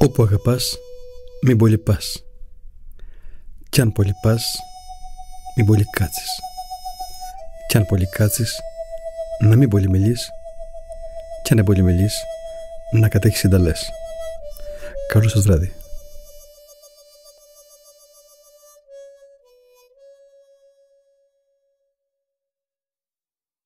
Όπου αγαπάς, μην πολύ πας. Κι αν πολύ πας, μην πολύ κάτσεις. Κι αν πολύ κάτσεις, να μην πολύ μιλείς. Κι αν πολύ μιλείς, να κατέχεις συνταλές. Καλό σας βράδυ.